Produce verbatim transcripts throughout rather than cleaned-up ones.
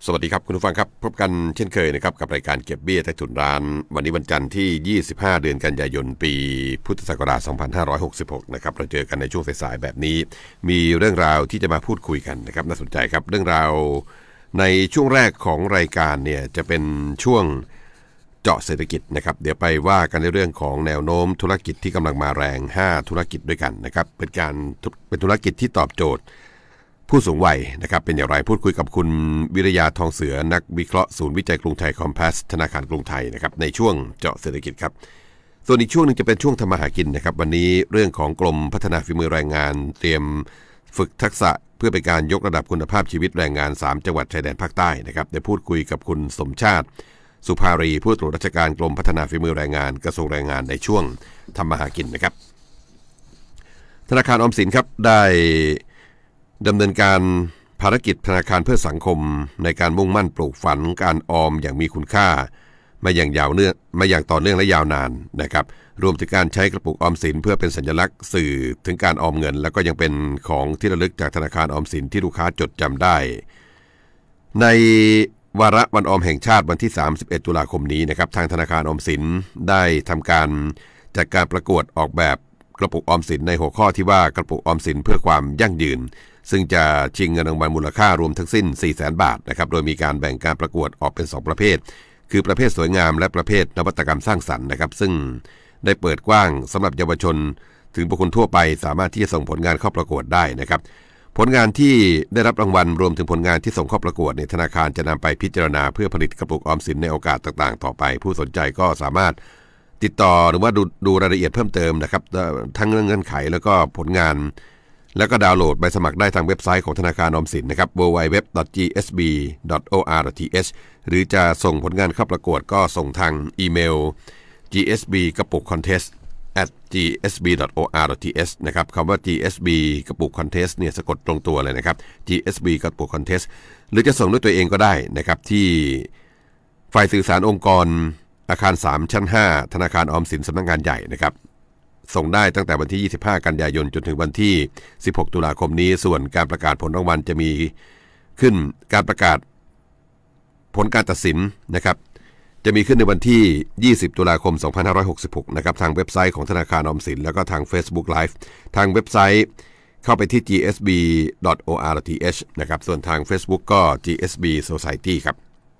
สวัสดีครับคุณผู้ฟังครับพบกันเช่นเคยนะครับกับรายการเก็บเบี้ยใต้ถุนร้านวันนี้วันจันทร์ที่ยี่สิบห้าเดือนกันยายนปีพุทธศักราชสองพันห้าร้อยหกสิบหกนะครับเราเจอกันในช่วงสายๆแบบนี้มีเรื่องราวที่จะมาพูดคุยกันนะครับน่าสนใจครับเรื่องราวในช่วงแรกของรายการเนี่ยจะเป็นช่วงเจาะเศรษฐกิจนะครับเดี๋ยวไปว่ากันในเรื่องของแนวโน้มธุรกิจที่กำลังมาแรงห้าธุรกิจด้วยกันนะครับเป็นการเป็นธุรกิจที่ตอบโจทย์ผู้สูงวัยนะครับเป็นอย่างไรพูดคุยกับคุณวิริยาทองเสือนักวิเคราะห์ศูนย์วิจัยกรุงไทยคอมเพสธนาคารกรุงไทยนะครับในช่วงเจาะเศรษฐกิจครับส่วนอีกช่วงนึงจะเป็นช่วงทำมาหากินนะครับวันนี้เรื่องของกรมพัฒนาฝีมือแรงงานเตรียมฝึกทักษะเพื่อเป็นการยกระดับคุณภาพชีวิตแรงงานสามจังหวัดชายแดนภาคใต้นะครับได้พูดคุยกับคุณสมชาติสุภารีผู้ตรวจราชการกรมพัฒนาฝีมือแรงงานกระทรวงแรงงานในช่วงทำมาหากินนะครับธนาคารออมสินครับได้ดำเนินการภารกิจธนาคารเพื่อสังคมในการมุ่งมั่นปลูกฝังการออมอย่างมีคุณค่ามาอย่างยาวเนื่องมาอย่างต่อเนื่องและยาวนานนะครับรวมถึงการใช้กระปุกออมสินเพื่อเป็นสัญลักษณ์สื่อถึงการออมเงินแล้วก็ยังเป็นของที่ระลึกจากธนาคารออมสินที่ลูกค้าจดจำได้ในวาระวันออมแห่งชาติวันที่สามสิบเอ็ดตุลาคมนี้นะครับทางธนาคารออมสินได้ทำการจัดการประกวดออกแบบกระปุกออมสินในหัวข้อที่ว่ากระปุกออมสินเพื่อความยั่งยืนซึ่งจะชิงเงินรางวัลมูลค่ารวมทั้งสิ้น สี่แสน บาทนะครับโดยมีการแบ่งการประกวดออกเป็นสองประเภทคือประเภทสวยงามและประเภทนวัตกรรมสร้างสรรค์นะครับซึ่งได้เปิดกว้างสำหรับเยาวชนถึงบุคคลทั่วไปสามารถที่จะส่งผลงานเข้าประกวดได้นะครับผลงานที่ได้รับรางวัลรวมถึงผลงานที่ส่งเข้าประกวดในธนาคารจะนำไปพิจารณาเพื่อผลิตกระปุกออมสินในโอกาสต่างๆต่อไปผู้สนใจก็สามารถติดต่อหรือว่าดูดูรายละเอียดเพิ่มเติมนะครับทั้งเรื่องเงื่อนไขแล้วก็ผลงานแล้วก็ดาวน์โหลดใบสมัครได้ทางเว็บไซต์ของธนาคารออมสินนะครับ ดับเบิลยู ดับเบิลยู ดับเบิลยู ดอท จี เอส บี ดอท โอ อาร์ ดอท ที เอช หรือจะส่งผลงานเข้าประกวดก็ส่งทางอีเมล จี เอส บี กระปุก contest แอท จี เอส บี ดอท โอ อาร์ ดอท ที เอช นะครับคำว่า จี เอส บี กระปุก contest เนี่ยสะกดตรงตัวเลยนะครับ จี เอส บี กระปุก contest หรือจะส่งด้วยตัวเองก็ได้นะครับที่ฝ่ายสื่อสารองค์กรอาคารสามชั้นห้าธนาคารออมสินสำนักงานใหญ่นะครับส่งได้ตั้งแต่วันที่ยี่สิบห้ากันยายนจนถึงวันที่สิบหกตุลาคมนี้ส่วนการประกาศผลรางวัลจะมีขึ้นการประกาศผลการตัดสินนะครับจะมีขึ้นในวันที่ยี่สิบตุลาคมสองพันห้าร้อยหกสิบหกนะครับทางเว็บไซต์ของธนาคารออมสินแล้วก็ทาง Facebook Live ทางเว็บไซต์เข้าไปที่ จี เอส บี ดอท โอ อาร์ ดอท ที เอช นะครับส่วนทาง Facebook ก็ จี เอส บี Society ครับ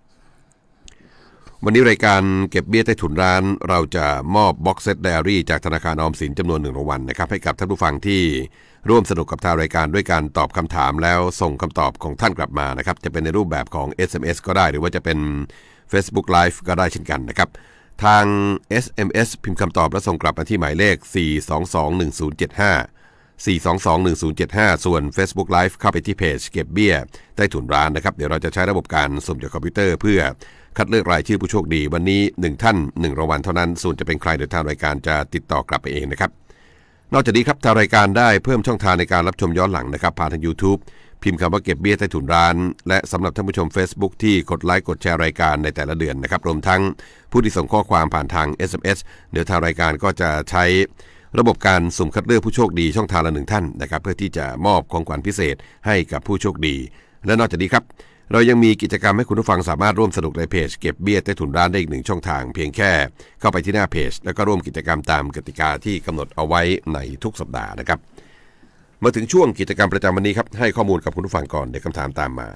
วันนี้รายการเก็บเบี้ยใต้ถุนร้านเราจะมอบบ็อกเซตไดอารี่จากธนาคารออมสินจำนวนหนึ่งรางวัลนะครับให้กับท่านผู้ฟังที่ร่วมสนุกกับทางรายการด้วยการตอบคำถามแล้วส่งคำตอบของท่านกลับมานะครับจะเป็นในรูปแบบของ เอส เอ็ม เอส ก็ได้หรือว่าจะเป็น Facebook Live ก็ได้เช่นกันนะครับทาง เอส เอ็ม เอส พิมพ์คำตอบและส่งกลับมาที่หมายเลขสี่ สอง สอง หนึ่ง ศูนย์ เจ็ด ห้า สี่ สอง สอง หนึ่ง ศูนย์ เจ็ด ห้าส่วน Facebook Live เข้าไปที่เพจเก็บเบี้ยใต้ถุนร้านนะครับเดี๋ยวเราจะใช้ระบบการสุ่มจากคอมพิวเตอร์เพื่อคัดเลือกรายชื่อผู้โชคดีวันนี้หนึ่งท่านหนึ่งรางวัลเท่านั้นส่วนจะเป็นใครเดี๋ยวทางรายการจะติดต่อกลับไปเองนะครับนอกจากนี้ครับทางรายการได้เพิ่มช่องทางในการรับชมย้อนหลังนะครับผ่านทาง YouTube พิมพ์คำว่าเก็บเบี้ยใต้ถุนร้านและสำหรับท่านผู้ชม Facebook ที่กดไลค์กดแชร์รายการในแต่ละเดือนนะครับรวมทั้งผู้ที่ส่งข้อความผ่านทาง เอส เอ็ม เอส เดี๋ยวทางรายการก็จะใช้ระบบการสุ่มคัดเลือกผู้โชคดีช่องทางละหนึ่งท่านนะครับเพื่อที่จะมอบของขวัญพิเศษให้กับผู้โชคดีและนอกจากนี้ครับเรายังมีกิจกรรมให้คุณผู้ฟังสามารถร่วมสนุกในเพจเก็บเบี้ยใต้ถุนร้านได้อีกหนึ่งช่องทางเพียงแค่เข้าไปที่หน้าเพจแล้วก็ร่วมกิจกรรมตามกติกาที่กำหนดเอาไว้ในทุกสัปดาห์นะครับมาถึงช่วงกิจกรรมประจำวันนี้ครับให้ข้อมูลกับคุณผู้ฟังก่อนเดี๋ยวคำถามตามมา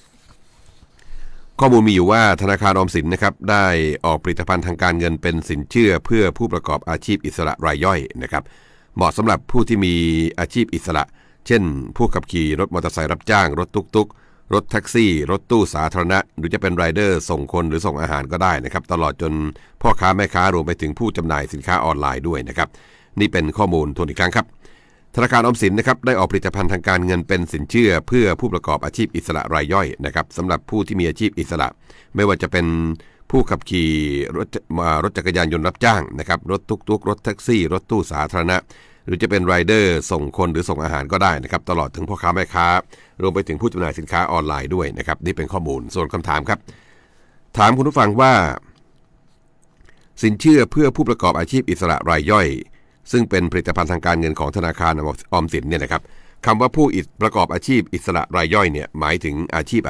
ข้อมูลมีอยู่ว่าธนาคารออมสินนะครับได้ออกผลิตภัณฑ์ทางการเงินเป็นสินเชื่อเพื่อผู้ประกอบอาชีพอิสระรายย่อยนะครับเหมาะสำหรับผู้ที่มีอาชีพอิสระเช่นผู้ขับขี่รถมอเตอร์ไซค์รับจ้างรถตุ๊กๆรถแท็กซี่รถตู้สาธารณะหรือจะเป็นไรเดอร์ส่งคนหรือส่งอาหารก็ได้นะครับตลอดจนพ่อค้าแม่ค้ารวมไปถึงผู้จำหน่ายสินค้าออนไลน์ด้วยนะครับนี่เป็นข้อมูลทวนอีกครั้งครับธนาคารออมสินนะครับได้ออกผลิตภัณฑ์ทางการเงินเป็นสินเชื่อเพื่อผู้ประกอบอาชีพอิสระรายย่อยนะครับสำหรับผู้ที่มีอาชีพอิสระไม่ว่าจะเป็นผู้ขับขี่รถรถจักรยานยนต์รับจ้างนะครับรถตุ๊กๆรถแท็กซี่รถตู้สาธารณะหรือจะเป็นไรเดอร์ส่งคนหรือส่งอาหารก็ได้นะครับตลอดถึงพ่อค้าแม่ค้ารวมไปถึงผู้จำหน่ายสินค้าออนไลน์ด้วยนะครับนี่เป็นข้อมูลส่วนคำถามครับถามคุณผู้ฟังว่าสินเชื่อเพื่อผู้ประกอบอาชีพอิสระรายย่อยซึ่งเป็นผลิตภัณฑ์ทางการเงินของธนาคารออมสินเนี่ยนะครับคำว่าผู้ประกอบอาชีพอิสระรายย่อยเนี่ยหมายถึงอาชีพอะไร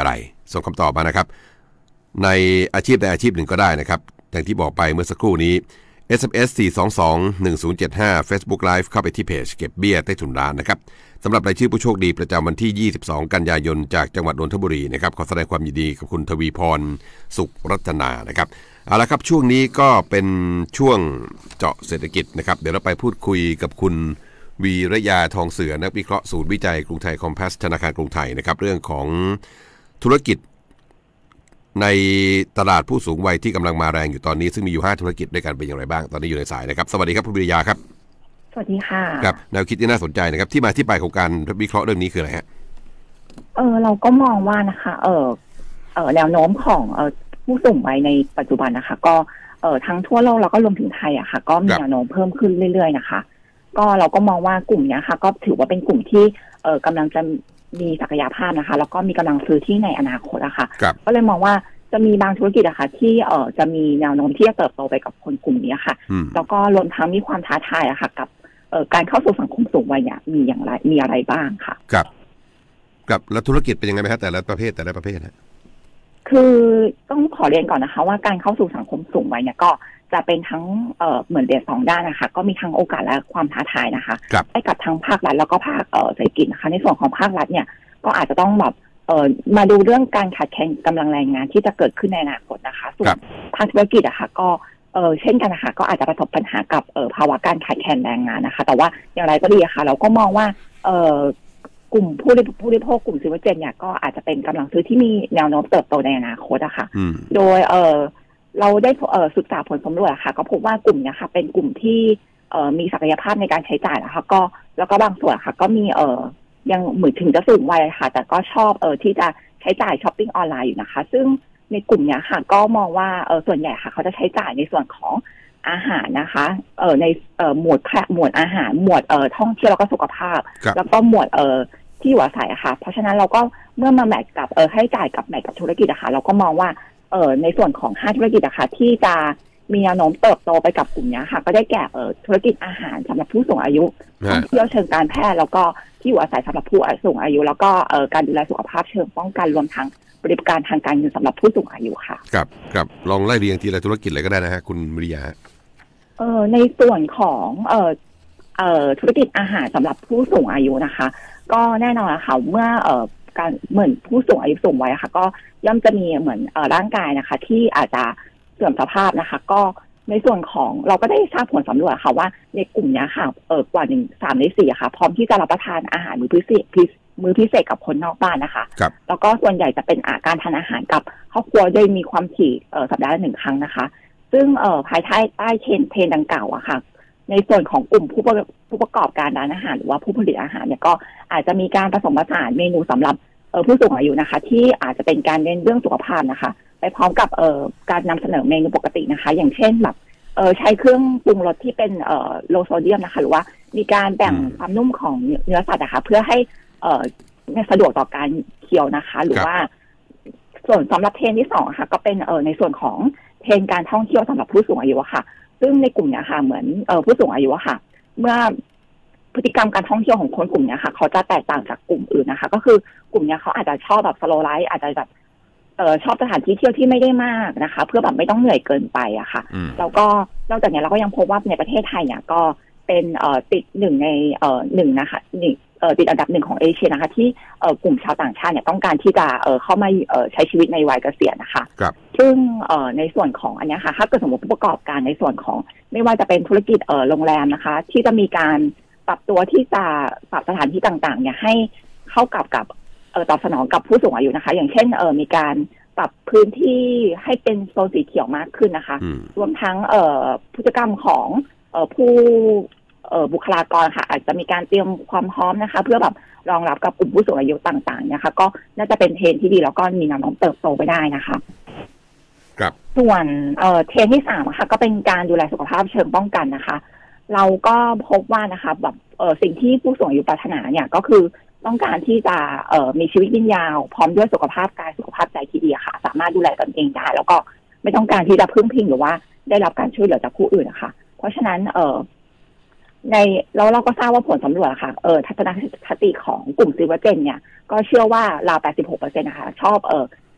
ส่งคำตอบมานะครับในอาชีพใดอาชีพหนึ่งก็ได้นะครับอย่างที่บอกไปเมื่อสักครู่นี้ เอส เอ็ม เอส สี่ สอง สอง หนึ่ง ศูนย์ เจ็ด ห้า Facebook Live เข้าไปที่เพจเก็บเบี้ยใต้ถุนร้านนะครับสำหรับรายชื่อผู้โชคดีประจำวันที่ยี่สิบสองกันยายนจากจังหวัดนนทบุรีนะครับขอแสดงความยินดีกับคุณทวีพรสุขรัตนานะครับเอาละครับช่วงนี้ก็เป็นช่วงเจาะเศรษฐกิจนะครับเดี๋ยวเราไปพูดคุยกับคุณวีระยาทองเสือนักวิเคราะห์ศูนย์วิจัยกรุงไทยคอมเพสธนาคารกรุงไทยนะครับเรื่องของธุรกิจในตลาดผู้สูงวัยที่กำลังมาแรงอยู่ตอนนี้ซึ่งมีอยู่ห้าธุรกิจด้วยกันเป็นอย่างไรบ้างตอนนี้อยู่ในสายนะครับสวัสดีครับคุณวิริยาครับสวัสดีค่ะครับแนวคิดที่น่าสนใจนะครับที่มาที่ไปของการวิเคราะห์เรื่องนี้คืออะไรฮะเออเราก็มองว่านะคะเออเออแนวโน้มของเออผู้สูงวัยในปัจจุบันนะคะก็เออทั้งทั่วโลกแล้วก็รวมถึงไทยอะค่ะก็มีแนวโน้มเพิ่มขึ้นเรื่อยๆนะคะก็เราก็มองว่ากลุ่มนี้ค่ะก็ถือว่าเป็นกลุ่มที่เออกำลังจะมีศักยภาพนะคะแล้วก็มีกำลังซื้อที่ในอนาคตอะค่ะก็เลยมองว่าจะมีบางธุรกิจอะค่ะที่เอ่อจะมีแนวโน้มที่จะเติบโตไปกับคนกลุ่มนี้ค่ะแล้วก็รวมทั้งมีความท้าทายอะค่ะกับเอ่อการเข้าสู่สังคมสูงวัยเนี่ยมีอย่างไรมีอะไรบ้างค่ะครับครับแล้วธุรกิจเป็นยังไงไหมครับแต่ละประเภทแต่ละประเภทฮะคือต้องขอเรียนก่อนนะคะว่าการเข้าสู่สังคมสูงวัยเนี่ยก็จะเป็นทั้งเอ่อเหมือนเรียนสองด้านนะคะก็มีทั้งโอกาสและความท้าทายนะคะให้กับทั้งภาครัฐแล้วก็ภาคเอ่อเศรษฐกิจนะคะในส่วนของภาครัฐเนี่ยก็อาจจะต้องแบบเอ่อมาดูเรื่องการขาดแคลนกำลังแรงงานที่จะเกิดขึ้นในอนาคตนะคะส่วนภาคธุรกิจอะค่ะก็เออเช่นกันนะคะก็อาจจะประสบปัญหากับเอ่อภาวะการขาดแคลนแรงงานนะคะแต่ว่าอย่างไรก็ดีค่ะเราก็มองว่าเอ่อกลุ่มผู้ผู้บริโภคกลุ่มซิวเจนเนี่ยก็อาจจะเป็นกำลังซื้อที่มีแนวโน้มเติบโตในอนาคตอะค่ะโดยเออเราได้เอ่อศึกษาผลสำรวจค่ะก็พบว่ากลุ่มเนี้ยค่ะเป็นกลุ่มที่เอ่อมีศักยภาพในการใช้จ่ายนะคะก็แล้วก็บางส่วนค่ะก็มีเอ่อยังเหมือนถึงจะสูงวัยค่ะแต่ก็ชอบเออที่จะใช้จ่ายช้อปปิ้งออนไลน์อยู่นะคะซึ่งในกลุ่มเนี้ยค่ะก็มองว่าเออส่วนใหญ่ค่ะเขาจะใช้จ่ายในส่วนของอาหารนะคะเออในเออหมวดหมวดอาหารหมวดเออท่องเที่ยวแล้วก็สุขภาพแล้วก็หมวดเออที่อยู่อาศัยค่ะเพราะฉะนั้นเราก็เมื่อมาแมทกับเออให้จ่ายกับแมทกับธุรกิจอะค่ะเราก็มองว่าเออในส่วนของห้าธุรกิจอะค่ะที่จะมีแนวโน้มเติบโตไปกับกลุ่มนี้ค่ะก็ได้แก่เออธุรกิจอาหารสำหรับผู้สูงอายุท่องเที่ยวเชิงการแพทย์แล้วก็ที่อยู่อาศัยสำหรับผู้สูงอายุแล้วก็เออการดูแลสุขภาพเชิงป้องกันรวมทั้งบริการทางการเงินสำหรับผู้สูงอายุค่ะครับครับลองไล่เรียงทีละธุรกิจเลยก็ได้นะฮะคุณมริยาเออในส่วนของเออเออธุรกิจอาหารสำหรับผู้สูงอายุนะคะก็แน่นอนค่ะเมื่อเออการเหมือนผู้สูงอายุสูงวัยค่ะก็ย่อมจะมีเหมือนเออร่างกายนะคะที่อาจจะเสื่อมสภาพนะคะก็ในส่วนของเราก็ได้ทราบผลสำรวจค่ะว่าในกลุ่มนี้ค่ะเออกว่าหนึ่งสามในสี่ค่ะพร้อมที่จะรับประทานอาหารมื้อพิเศษมื้อพิเศษกับคนนอกบ้านนะคะแล้วก็ส่วนใหญ่จะเป็นอาการทานอาหารกับครอบครัวโดยมีความถี่เออสัปดาห์ละหนึ่งครั้งนะคะซึ่งเออภายใต้ใต้เทรนเทรนดังกล่าวอะค่ะในส่วนของกลุ่มผู้ผู้ประกอบการร้านอาหารหรือว่าผู้ผลิตอาหารเนี่ยก็อาจจะมีการผสมผสานเมนูสำหรับเออผู้สูงอายุนะคะที่อาจจะเป็นการเน้นเรื่องสุขภาพนะคะไปพร้อมกับเออการนำเสนอเมนูปกตินะคะอย่างเช่นแบบเออใช้เครื่องปรุงรสที่เป็นเออโลโซเดียมนะคะหรือว่ามีการแบ่งความนุ่มของเนื้อสัตว์นะคะเพื่อให้เออสะดวกต่อการเคี้ยวนะคะหรือว่าส่วนสำหรับเทรนที่สองค่ะก็เป็นเออในส่วนของเทรนการท่องเที่ยวสำหรับผู้สูงอายุค่ะซึ่งในกลุ่มนี้ค่ะเหมือนเออผู้สูงอายุค่ะเมื่อพฤติกรรมการท่องเที่ยวของคนกลุ่มนี้ค่ะเขาจะแตกต่างจากกลุ่มอื่นนะคะก็คือกลุ่มนี้เขาอาจจะชอบแบบสโลว์ไลฟ์อาจจะแบบเออชอบสถานที่เที่ยวที่ไม่ได้มากนะคะเพื่อแบบไม่ต้องเหนื่อยเกินไปอะค่ะแล้วก็นอกจากนี้เราก็ยังพบว่าในประเทศไทยเนี่ยก็เป็นเอ่อติดหนึ่งในเอ่อหนึ่งนะคะนี่เอ่อติดอันดับหนึ่งของเอเชียนะคะที่เอ่อกลุ่มชาวต่างชาติเนี่ยต้องการที่จะเอ่อเข้ามาเอ่อใช้ชีวิตในวัยเกษียณนะคะครับซึ่งเอ่อในส่วนของอันนี้ค่ะถ้าเกิดสมมติผู้ประกอบการในส่วนของไม่ว่าจะเป็นธุรกิจเอ่อโรงแรมนะคะที่จะมีการปรับตัวที่จะปรับสถานที่ต่างๆเนี่ยให้เข้ากับกับเอ่อตอบสนองกับผู้สูงอายุนะคะอย่างเช่นเอ่อมีการปรับพื้นที่ให้เป็นโซนสีเขียวมากขึ้นนะคะรวมทั้งเอ่อพฤติกรรมของเอ่อผู้เอ่อบุคลากรค่ะอาจจะมีการเตรียมความพร้อมนะคะเพื่อแบบรองรับกับกลุ่มผู้สูงอายุต่างๆนะคะก็น่าจะเป็นเทรนที่ดีแล้วก็มีแนวโน้มเติบโตไปได้นะคะครับส่วนเอ่อเทรนที่สามค่ะก็เป็นการดูแลสุขภาพเชิงป้องกันนะคะเราก็พบว่านะคะแบบเอ่อสิ่งที่ผู้สูงอายุปรารถนาเนี่ยก็คือต้องการที่จะเอ่อมีชีวิตยืนยาวพร้อมด้วยสุขภาพกายสุขภาพใจที่ดีค่ะสามารถดูแลตนเองได้แล้วก็ไม่ต้องการที่จะพึ่งพิงหรือว่าได้รับการช่วยเหลือจากผู้อื่นนะคะเพราะฉะนั้นเอ่อในแล้วเราก็ทราบว่าผลสำรวจค่ะเออทัศนคติของกลุ่มซิลเวอร์เจนเนี่ยก็เชื่อว่าราว แปดสิบหกเปอร์เซ็นต์ นะคะชอบเออ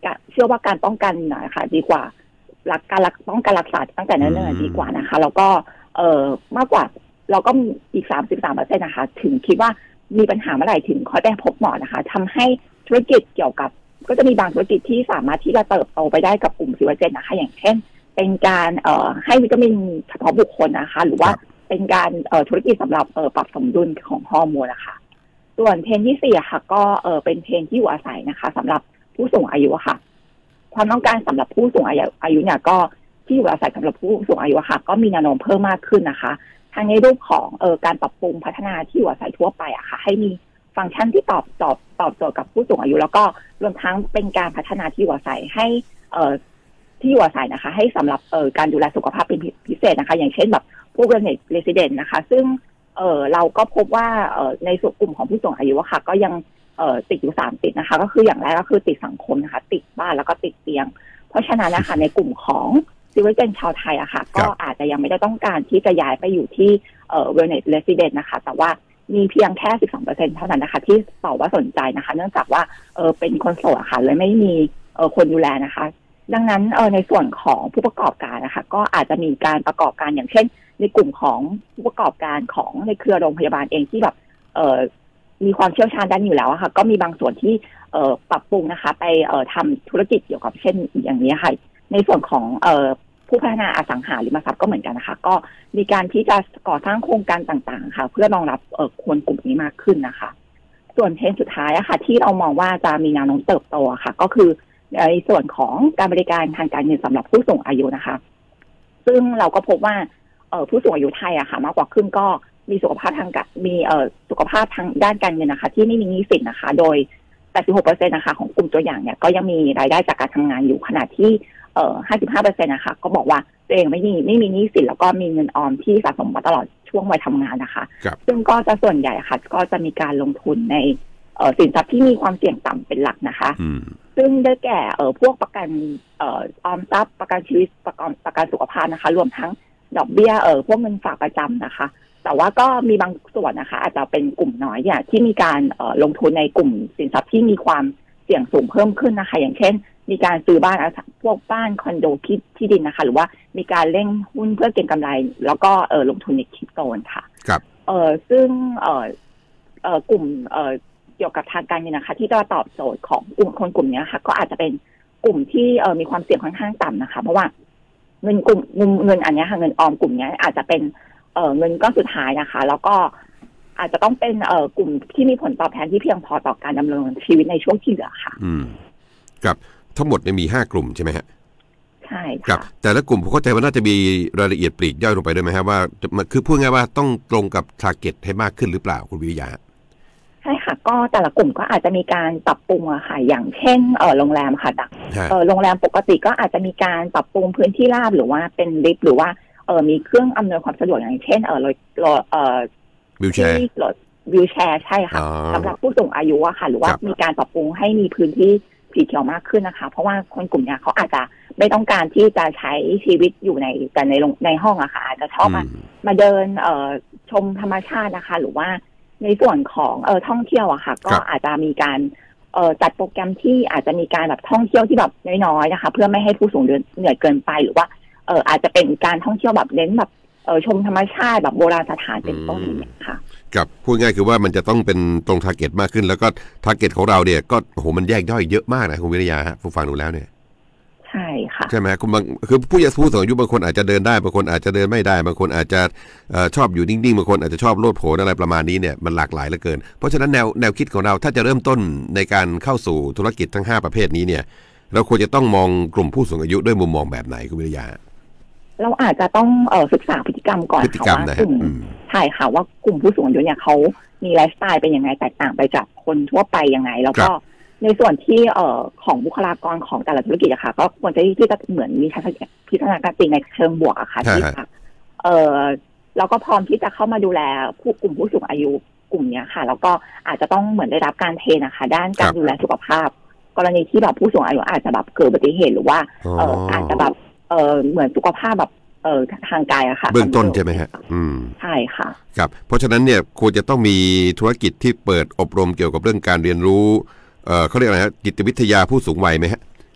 เชื่อว่าการป้องกันนะคะดีกว่าหลักการป้องกันรักษาตั้งแต่เนิ่นๆดีกว่านะคะแล้วก็เอ่อมากกว่าเราก็อีก สามสิบสามเปอร์เซ็นต์ นะคะถึงคิดว่ามีปัญหาเมื่อไหร่ถึงค่อยไปพบหมอนะคะทำให้ธุรกิจเกี่ยวกับก็จะมีบางธุรกิจที่สามารถที่จะเติบโตไปได้กับกลุ่มซีวาเจนนะคะอย่างเช่นเป็นการเอ่อให้วิตามินเฉพาะบุคคลนะคะหรือว่าเป็นการเอ่อธุรกิจสำหรับเอ่อปรับสมดุลของฮอร์โมนนะคะส่วนเทรนด์ที่สี่ค่ะก็เอ่อเป็นเทรนด์ที่อยู่อาศัยนะคะสำหรับผู้สูงอายุค่ะความต้องการสำหรับผู้สูงอายุอายุเนี่ยก็ที่อยู่อาศัยสำหรับผู้สูงอายุค่ะก็มีแนวโน้มเพิ่มมากขึ้นนะคะทั้งในรูปของเอ่อการปรับปรุงพัฒนาที่อยู่อาศัยทั่วไปอะค่ะให้มีฟังก์ชันที่ตอบตอบตอบโจทย์กับผู้สูงอายุแล้วก็รวมทั้งเป็นการพัฒนาที่อยู่อาศัยให้เอ่อที่อยู่อาศัยนะคะให้สำหรับเอ่อการดูแลสุขภาพเป็นพิเศษนะคะอย่างเช่นแบบผู้ Wellness Resident นะคะซึ่งเอ่อเราก็พบว่าเอ่อในส่วนกลุ่มของผู้สูงอายุอะค่ะก็ยังเอ่อติดอยู่สามติดนะคะก็คืออย่างแรกก็คือติดสังคมนะคะติดบ้านแล้วก็ติดเตียงเพราะฉะนั้นนะคะในกลุ่มของซีเวอร์เจนชาวไทยอะค่ะก็อาจจะยังไม่ได้ต้องการที่จะย้ายไปอยู่ที่เอ่อ Wellness Resident นะคะแต่ว่ามีเพียงแค่ สิบสองเปอร์เซ็นต์ เท่านั้นนะคะที่ตอบว่าสนใจนะคะเนื่องจากว่าเออเป็นคนโสดค่ะเลยไม่มีเออคนดูแลนะคะดังนั้นเออในส่วนของผู้ประกอบการนะคะก็อาจจะมีการประกอบการอย่างเช่นในกลุ่มของผู้ประกอบการของในเครือโรงพยาบาลเองที่แบบเออมีความเชี่ยวชาญด้านอยู่แล้วค่ะก็มีบางส่วนที่เออปรับปรุงนะคะไปเออทำธุรกิจเกี่ยวกับเช่นอย่างนี้ค่ะในส่วนของเออผู้พัฒนาอสังหาริมทรัพย์ก็เหมือนกันนะคะก็มีการที่จะก่อสร้างโครงการต่างๆค่ะเพื่อรองรับเอ่อคนกลุ่มนี้มากขึ้นนะคะส่วนเทรนด์สุดท้ายอะค่ะที่เรามองว่าจะมีแนวโน้มเติบโตค่ะก็คือในส่วนของการบริการทางการเงินสำหรับผู้สูงอายุนะคะซึ่งเราก็พบว่าเอ่อผู้สูงอายุไทยอะค่ะมากกว่าครึ่งก็มีสุขภาพทางการมีเอ่อสุขภาพทางด้านการเงินนะคะที่ไม่มีหนี้สินนะคะโดย แปดสิบหกเปอร์เซ็นต์ นะคะของกลุ่มตัวอย่างเนี่ยก็ยังมีรายได้จากการทำงานอยู่ขณะที่เอ่อ ห้าสิบห้าเปอร์เซ็นต์ นะคะก็บอกว่าตัวเองไม่มีไม่มีหนี้สินแล้วก็มีเงินออมที่สะสมมาตลอดช่วงวัยทำงานนะคะซึ่งก็จะส่วนใหญ่ค่ะก็จะมีการลงทุนในเอ่อสินทรัพย์ที่มีความเสี่ยงต่ำเป็นหลักนะคะซึ่งได้แก่เอ่อพวกประกันเอ่อออมทรัพย์ประกันชีวิตประกันประกันสุขภาพนะคะรวมทั้งดอกเบี้ยเอ่อพวกเงินฝากประจำนะคะแต่ว่าก็มีบางส่วนนะคะอาจจะเป็นกลุ่มน้อยอย่างที่มีการเอ่อลงทุนในกลุ่มสินทรัพย์ที่มีความเสี่ยงสูงเพิ่มขึ้นนะคะอย่างเช่นมีการซื้อบ้านพวกบ้านคอนโดที่ที่ดินนะคะหรือว่ามีการเล่นหุ้นเพื่อเก็งกำไรแล้วก็เออลงทุนในคริปโตค่ะครับเออซึ่งเออเออกลุ่มเออเกี่ยวกับทางการเงินนะคะที่จะตอบโจทย์ของกลุ่มคนกลุ่มนี้ค่ะก็อาจจะเป็นกลุ่มที่เออมีความเสี่ยงค่อนข้างต่ำนะคะเพราะว่าเงินกลุ่มเงินอันนี้ค่ะเงินออมกลุ่มนี้อาจจะเป็นเออเงินก้อนสุดท้ายนะคะแล้วก็อาจจะต้องเป็นเออกลุ่มที่มีผลตอบแทนที่เพียงพอต่อการดำเนินชีวิตในช่วงที่เหลือค่ะอืมครับทั้งหมดเนี่ยมีห้ากลุ่มใช่ไหมฮะใช่ครับแต่ละกลุ่มผมเข้าใจว่าน่าจะมีรายละเอียดปลีกย่อยลงไปด้วยไหมครับว่าคือพูดง่ายว่าต้องตรงกับ target ให้มากขึ้นหรือเปล่าคุณวิริยาใช่ค่ะก็แต่ละกลุ่มก็อาจจะมีการปรับปรุงอะค่ะอย่างเช่นเออโรงแรมค่ะเออโรงแรมปกติก็อาจจะมีการปรับปรุงพื้นที่ราบหรือว่าเป็นลิฟต์หรือว่าเออมีเครื่องอำนวยความสะดวกอย่างเช่นเออรถรถเออวิวแชร์รถวิวแชร์ใช่ค่ะสำหรับผู้สูงอายุอะค่ะหรือว่ามีการปรับปรุงให้มีพื้นที่สีเขียวมากขึ้นนะคะเพราะว่าคนกลุ่มนี้เขาอาจจะไม่ต้องการที่จะใช้ชีวิตอยู่ในแต่ในในห้องอะค่ะอาจจะชอบมามาเดินเอ่อชมธรรมชาตินะคะหรือว่าในส่วนของเอ่อท่องเที่ยวอะค่ะก็อาจจะมีการเอ่อจัดโปรแกรมที่อาจจะมีการแบบท่องเที่ยวที่แบบน้อยๆนะคะเพื่อไม่ให้ผู้สูงอายุเหนื่อยเกินไปหรือว่าเอ่ออาจจะเป็นการท่องเที่ยวแบบเน้นแบบเอ่อชมธรรมชาติแบบโบราณสถานเป็นต้นอย่างเงี้ยค่ะกับพูดง่ายคือว่ามันจะต้องเป็นตรง target มากขึ้นแล้วก็ target ของเราเนี่ยก็โอ้โหมันแยกย่อยเยอะมากนะคุณวิริยาฮะผู้ฟังดูแล้วเนี่ยใช่ค่ะใช่ไหมคุณบางคือผู้ยผู้สูงอายุบางคนอาจจะเดินได้บางคนอาจจะเดินไม่ได้บางคนอาจจะเอ่อชอบอยู่นิ่งๆบางคนอาจจะชอบโลดโผนอะไรประมาณนี้เนี่ยมันหลากหลายเหลือเกินเพราะฉะนั้นแนวแนวคิดของเราถ้าจะเริ่มต้นในการเข้าสู่ธุรกิจทั้งห้าประเภทนี้เนี่ยเราควรจะต้องมองกลุ่มผู้สูงอายุด้วยมุมมองแบบไหนคุณวิริยาเราอาจจะต้องเอ่อศึกษาพฤติกรรมก่อนค่ะว่ากลุ่มใช่ค่ะว่ากลุ่มผู้สูงอายุเนี่ยเขามีไลฟ์สไตล์เป็นยังไงแตกต่างไปจากคนทั่วไปยังไงแล้วก็ในส่วนที่เอ่อของบุคลากรของแต่ละธุรกิจอะค่ะก็ควรจะที่จะเหมือนมีทัศนพิจารณาการในเชิงบวกอะค่ะที่จะเอ่อเราก็พร้อมที่จะเข้ามาดูแลผู้กลุ่มผู้สูงอายุกลุ่มนี้ค่ะแล้วก็อาจจะต้องเหมือนได้รับการเทรนนะคะด้านการดูแลสุขภาพกรณีที่แบบผู้สูงอายุอาจจะแบบเกิดอุบัติเหตุหรือว่าเอ่ออาจจะแบบเอ่อเหมือนสุขภาพแบบเอ่อทางกายอะค่ะเบื้องต้นใช่ไหมฮะอืมใช่ค่ะครับเพราะฉะนั้นเนี่ยควรจะต้องมีธุรกิจที่เปิดอบรมเกี่ยวกับเรื่องการเรียนรู้เอ่อเขาเรียกอะไรฮะจิตวิทยาผู้สูงวัยไหมฮะ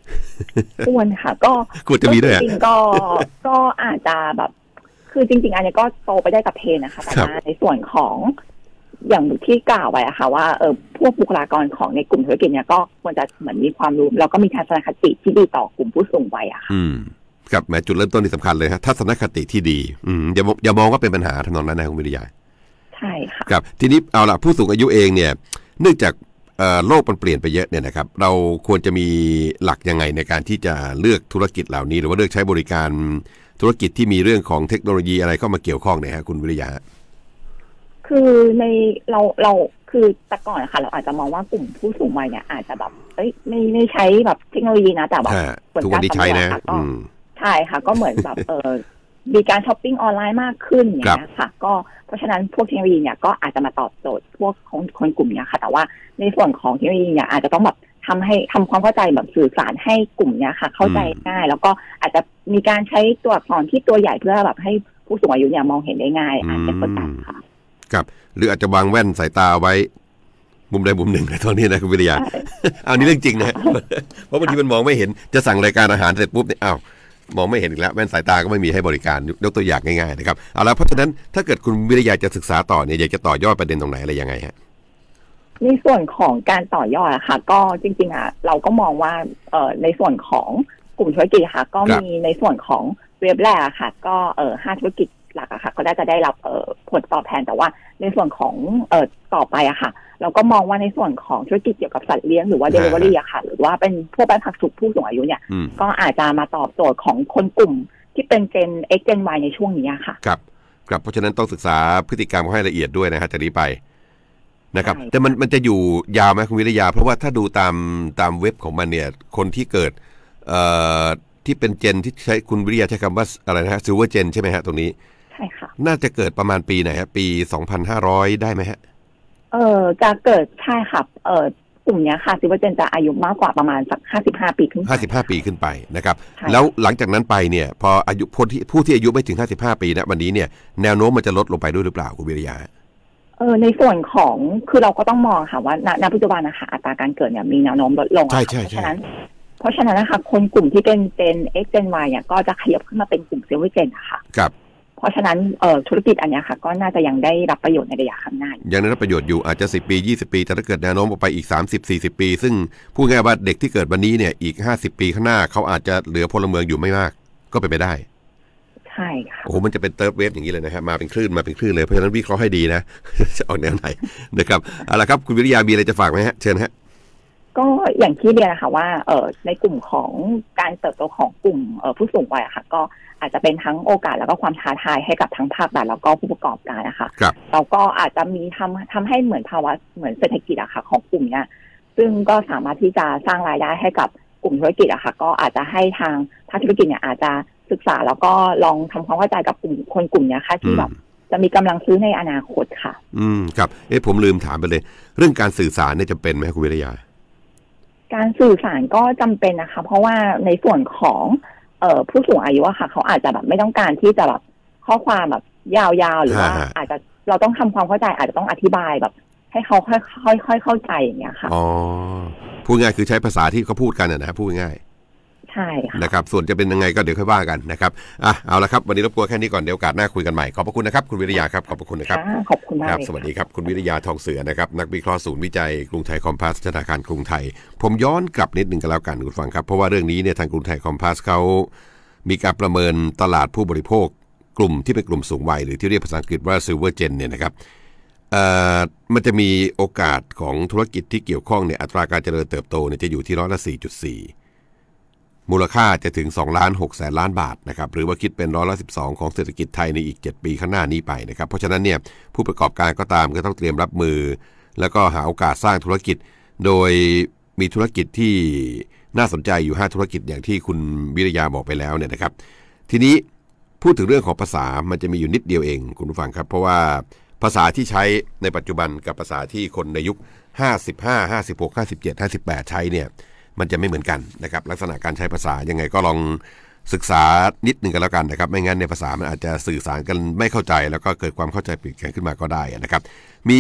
ควรค่ะก็ควรจะมีด้วยจริงๆก็ก็อาจจะแบบคือจริงๆอันนี้ก็โตไปได้กับเทรนนะคะแต่ว่าในส่วนของอย่างที่กล่าวไว้อะค่ะว่าเออพวกบุคลากรของในกลุ่มธุรกิจเนี่ยก็ควรจะเหมือนมีความรู้แล้วก็มีทัศนคติที่ดีต่อกลุ่มผู้สูงวัยอะค่ะอืมกับแม้จุดเริ่มต้นที่สำคัญเลยฮะทัศนคติที่ดีอืมอย่าอย่ามองว่าเป็นปัญหาทำนองนั้นนะคุณวิริยาใช่ค่ะครับทีนี้เอาละผู้สูงอายุเองเนี่ยเนื่องจากโลกมันเปลี่ยนไปเยอะเนี่ยนะครับเราควรจะมีหลักยังไงในการที่จะเลือกธุรกิจเหล่านี้หรือว่าเลือกใช้บริการธุรกิจที่มีเรื่องของเทคโนโลยีอะไรเข้ามาเกี่ยวข้องเนี่ยฮะคุณวิริยาคือในเราเราคือแต่ก่อนนะคะเราอาจจะมองว่ากลุ่มผู้สูงวัยเนี่ยอาจจะแบบเอ้ยไม่ไม่ใช้แบบเทคโนโลยีนะแต่แบบผลการสำรวจค่ะก็ใช่ค่ะก็เหมือนแบบเออมีการช้อปปิ้งออนไลน์มากขึ้นอย่างเงี้ยค่ะก็เพราะฉะนั้นพวกเทคโนโลยีเนี่ยก็อาจจะมาตอบโจทย์พวกของคนกลุ่มเนี้ยค่ะแต่ว่าในส่วนของเทคโนโลยีเนี่ยอาจจะต้องแบบทำให้ทำความเข้าใจแบบสื่อสารให้กลุ่มเนี้ยค่ะเข้าใจง่ายแล้วก็อาจจะมีการใช้ตัวอักษรที่ตัวใหญ่เพื่อแบบให้ผู้สูงอายุเนี่ยมองเห็นได้ง่ายอาจจะเข้าใจค่ะครับหรืออาจจะวางแว่นสายตาไว้มุมใดมุมหนึ่งในตอนนี้นะคุณวิริยาเอานี่เรื่องจริงนะเพราะบางทีมันมองไม่เห็นจะสั่งรายการอาหารเสร็จปุ๊บเนี่ยอ้าวมองไม่เห็นอีกแล้วแว่นสายตาก็ไม่มีให้บริการยกตัวอย่างง่ายๆนะครับเอาละเพราะฉะนั้นถ้าเกิดคุณวิริยาจะศึกษาต่อเนี่ยอยากจะต่อยอดประเด็นตรงไหนอะไรยังไงฮะในส่วนของการต่อยอดอะค่ะก็จริงๆอ่ะเราก็มองว่าเอ่อในส่วนของกลุ่มธุรกิจค่ะก็มีในส่วนของเว็บแรกค่ะก็เอ่อห้าธุรกิจหลักอะค่ะก็ได้จะได้รับเอ่อผลตอบแทนแต่ว่าในส่วนของเอ่อต่อไปอะค่ะเราก็มองว่าในส่วนของธุรกิจเกี่ยวกับสัตว์เลี้ยงหรือว่า delivery อะค่ะหรือว่าเป็นพวกบ้านพักสุขผู้สูงอายุเนี่ยก็อาจจะมาตอบโจทย์ของคนกลุ่มที่เป็น Gen X Gen Y ในช่วงนี้ค่ะครับครับเพราะฉะนั้นต้องศึกษาพฤติกรรมให้ละเอียดด้วยนะฮะจากนี้ไปนะครับแต่มันมันจะอยู่ยาวไหมคุณวิริยาเพราะว่าถ้าดูตามตามเว็บของมันเนี่ยคนที่เกิดเอ่อที่เป็นเจนที่ใช้คุณวิริยาใช้คำว่าอะไรนะฮะซิลเวอร์เจนใช่ไหมฮะตรงนี้ใช่ค่ะน่าจะเกิดประมาณปีไหนฮะปีสองพันห้าร้อยได้ไหมฮะเออจะเกิดใช่ค่ะเออกลุ่มนี้ค่ะซิลเวอร์เจนจะอายุมากกว่าประมาณสักห้าสิบห้าปีขึ้นไปห้าสิบห้าปีขึ้นไปนะครับแล้วหลังจากนั้นไปเนี่ยพออายุผู้ที่ผู้ที่อายุไม่ถึงห้าสิบห้าปีนะวันนี้เนี่ยแนวโน้มมันจะลดลงไปด้วยหรือเปล่าคุณวิริยาเออในส่วนของคือเราก็ต้องมองค่ะว่าณณปัจจุบันนะคะอัตราการเกิดเนี่ยมีแนวโน้มลดลงใช่ใช่เพราะฉะนั้นเพราะฉะนั้นนะคะคนกลุ่มที่เป็น Gen X Gen Y เนี่ยก็จะขยับขึ้นมาเป็นกลุ่ม Silver Gen ค่ะครับเพราะฉะนั้นเอ่อธุรกิจอันนี้ค่ะก็น่าจะยังได้รับประโยชน์ในระยะข้างหน้ายังได้รับประโยชน์อยู่อาจจะสิบปียี่สิบปีแต่ถ้าเกิดแนวโน้มออกไปอีกสามสิบ สี่สิบปีซึ่งพูดง่ายว่าเด็กที่เกิดวันนี้เนี่ยอีกห้าสิบปีข้างหน้าเขาอาจจะเหลือพลเมืองอยู่ไม่มากก็เป็นไปได้ใช่ค่ะโอ้โหมันจะเป็นเติร์ดเวฟอย่างนี้เลยนะครับมาเป็นคลื่นมาเป็นคลื่นเลยเพราะฉะนั้นวิเคราะห์ให้ดีนะจะออกแนวไหนนะครับเอาละครับคุณวิริยามีอะไรจะฝากไหมฮะเชิญฮะก็อย่างที่เรียนนะคะว่าเอ่อในกลุ่มของการเติบโตของกลุ่มเอ่อผู้สูงวัยอะค่ะก็อาจจะเป็นทั้งโอกาสแล้วก็ความท้าทายให้กับทั้งภาครัฐแล้วก็ผู้ประกอบการนะคะเราก็อาจจะมีทำทำให้เหมือนภาวะเหมือนเศรษฐกิจอะค่ะของกลุ่มเนี้ยซึ่งก็สามารถที่จะสร้างรายได้ให้กับกลุ่มธุรกิจอะค่ะก็อาจจะให้ทางภาคธุรกิจเนี่ยอาจจะศึกษาแล้วก็ลองทำความเข้าใจกับกลุ่มคนกลุ่มเนี้ยค่ะที่แบบจะมีกำลังซื้อในอนาคตค่ะอืมครับเอ๊ะผมลืมถามไปเลยเรื่องการสื่อสารเนี่ยจำเป็นไหมคุณวิริยาการสื่อสารก็จำเป็นนะคะเพราะว่าในส่วนของเอ่อผู้สูงอายุอะค่ะเขาอาจจะแบบไม่ต้องการที่จะแบบข้อความแบบยาวๆหรือว่าอาจจะเราต้องทำความเข้าใจอาจจะต้องอธิบายแบบให้เขาค่อยๆค่อยๆเข้าใจอย่างเงี้ยค่ะอ๋อพูดง่ายคือใช้ภาษาที่เขาพูดกันนะพูดง่ายใช่ค่ะนะครับส่วนจะเป็นยังไงก็เดี๋ยวค่อยว่ากันนะครับอ่ะเอาละครับวันนี้รบกวนแค่นี้ก่อนเดี๋ยวโอกาสหน้าคุยกันใหม่ขอบพระคุณนะครับคุณวิริยาครับขอบพระคุณนะครับขอบคุณมากครับสวัสดีครับคุณวิริยาทองเสือนะครับนักวิเคราะห์ศูนย์วิจัยกรุงไทยคอมพาสธนาคารกรุงไทยผมย้อนกลับนิดหนึ่งกันแล้วกันคุณฟังครับเพราะว่าเรื่องนี้เนี่ยทางกรุงไทยคอมพาสเขามีการประเมินตลาดผู้บริโภคกลุ่มที่เป็นกลุ่มสูงวัยหรือที่เรียกภาษาอังกฤษว่า Silver Gen เนี่ยนะครับเอ่อมันจะมีโอกาสของธุรกิจที่เกี่ยวข้องเนี่ยอัตราการเจริญเติบโตเนี่ยจะอยู่ที่ร้อยละ สี่จุดสี่มูลค่าจะถึงสองล้านหกแสนล้านบาทนะครับหรือว่าคิดเป็นร้อยละสิบสองของเศรษฐกิจไทยในอีกเจ็ดปีข้างหน้านี้ไปนะครับเพราะฉะนั้นเนี่ยผู้ประกอบการก็ตามก็ต้องเตรียมรับมือแล้วก็หาโอกาสสร้างธุรกิจโดยมีธุรกิจที่น่าสนใจอยู่ห้าธุรกิจอย่างที่คุณวิริยาบอกไปแล้วเนี่ยนะครับทีนี้พูดถึงเรื่องของภาษามันจะมีอยู่นิดเดียวเองคุณผู้ฟังครับเพราะว่าภาษาที่ใช้ในปัจจุบันกับภาษาที่คนในยุคห้าสิบห้า ห้าสิบหก ห้าสิบเจ็ด ห้าสิบแปดใช้เนี่ยมันจะไม่เหมือนกันนะครับลักษณะการใช้ภาษายังไงก็ลองศึกษานิดนึงกันแล้วกันนะครับไม่งั้นในภาษามันอาจจะสื่อสารกันไม่เข้าใจแล้วก็เกิดความเข้าใจผิดกันขึ้นมาก็ได้นะครับมี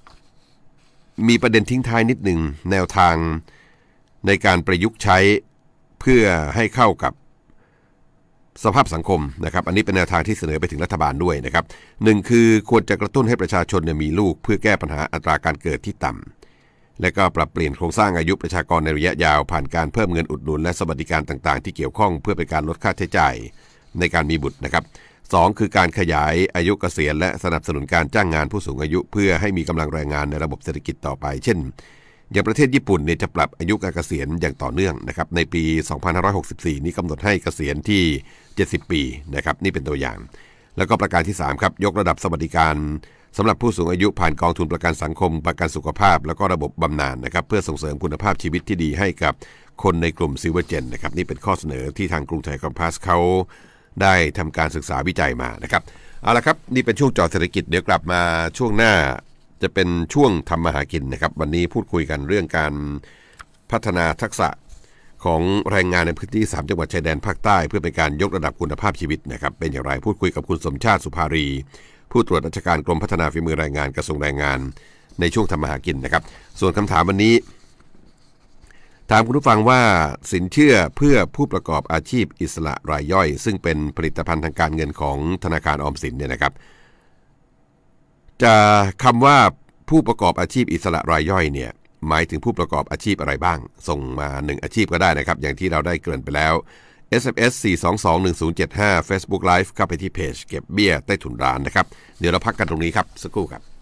มีประเด็นทิ้งท้ายนิดนึงแนวทางในการประยุกต์ใช้เพื่อให้เข้ากับสภาพสังคมนะครับอันนี้เป็นแนวทางที่เสนอไปถึงรัฐบาลด้วยนะครับหนึ่งคือควรจะกระตุ้นให้ประชาชนเนี่ยมีลูกเพื่อแก้ปัญหาอัตราการเกิดที่ต่ำและก็ปรับเปลี่ยนโครงสร้างอายุประชากรในระยะยาวผ่านการเพิ่มเงินอุดหนุนและสวัสดิการต่างๆที่เกี่ยวข้องเพื่อเป็นการลดค่าใช้จ่ายในการมีบุตรนะครับสองคือการขยายอายุเกษียณและสนับสนุนการจ้างงานผู้สูงอายุเพื่อให้มีกำลังแรงงานในระบบเศรษฐกิจต่อไปเช่นอย่างประเทศญี่ปุ่นเนี่ยจะปรับอายุการเกษียณอย่างต่อเนื่องนะครับในปีสองพันห้าร้อยหกสิบสี่นี้กำหนดให้เกษียณที่เจ็ดสิบปีนะครับนี่เป็นตัวอย่างแล้วก็ประการที่สามครับยกระดับสวัสดิการสำหรับผู้สูงอายุผ่านกองทุนประกันสังคมประกันสุขภาพแล้วก็ระบบบำนาญนะครับเพื่อส่งเสริมคุณภาพชีวิตที่ดีให้กับคนในกลุ่มซิลเวอร์เจนนะครับนี่เป็นข้อเสนอที่ทางกรุงไทยคอมพาสเขาได้ทำการศึกษาวิจัยมานะครับเอาละครับนี่เป็นช่วงเจาะเศรษฐกิจเดี๋ยวกลับมาช่วงหน้าจะเป็นช่วงทำมาหากินนะครับวันนี้พูดคุยกันเรื่องการพัฒนาทักษะของแรงงานในพื้นที่สามจังหวัดชายแดนภาคใต้เพื่อเป็นการยกระดับคุณภาพชีวิตนะครับเป็นอย่างไรพูดคุยกับคุณสมชาติสุภารีผู้ตรวจราชการกรมพัฒนาฝีมือแรงงานกระทรวงแรงงานในช่วงทำมาหากินนะครับส่วนคำถามวันนี้ถามคุณผู้ฟังว่าสินเชื่อเพื่อผู้ประกอบอาชีพอิสระรายย่อยซึ่งเป็นผลิตภัณฑ์ทางการเงินของธนาคารออมสินเนี่ยนะครับจะคำว่าผู้ประกอบอาชีพอิสระรายย่อยเนี่ยหมายถึงผู้ประกอบอาชีพอะไรบ้างส่งมาหนึ่งอาชีพก็ได้นะครับอย่างที่เราได้เกริ่นไปแล้ว เอส เอ็ม เอส สี่ สอง สอง หนึ่ง ศูนย์ เจ็ด ห้า Facebook Live เข้าไปที่เพจเก็บเบี้ยใต้ถุนร้านนะครับเดี๋ยวเราพักกันตรงนี้ครับสักครู่ครับ